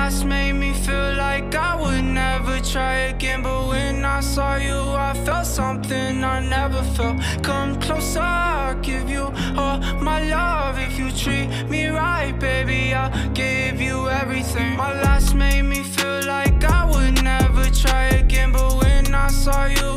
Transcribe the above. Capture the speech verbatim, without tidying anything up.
last made me feel like I would never try again, but when I saw you I felt something I never felt. Come closer, I'll give you all my love. If you treat me right, baby, I'll give you everything. My last made me feel like I would never try again, but when I saw you